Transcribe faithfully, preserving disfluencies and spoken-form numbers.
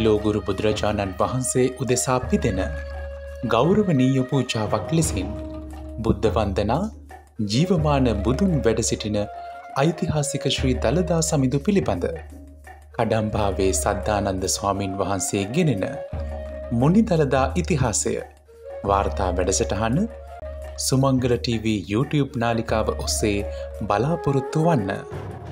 ලෝගුරු බුදුරජාණන් වහන්සේ උදෙසා පිදෙන ගෞරවනීය පූජාවක් ලෙසින් බුද්ධ වන්දනා ජීවමාන බුදුන් වැඩ සිටින ඓතිහාසික ශ්‍රී දළදා සමිඳු පිළිබඳ කඩම්බාවේ සද්ධානන්ද ස්වාමින් වහන්සේ ගෙනෙන මුනි දළදා ඉතිහාසය වාර්තා වැඩසටහන සුමංගල ටීවී YouTube නාලිකාව ඔස්සේ බලාපොරොත්තු වන්න.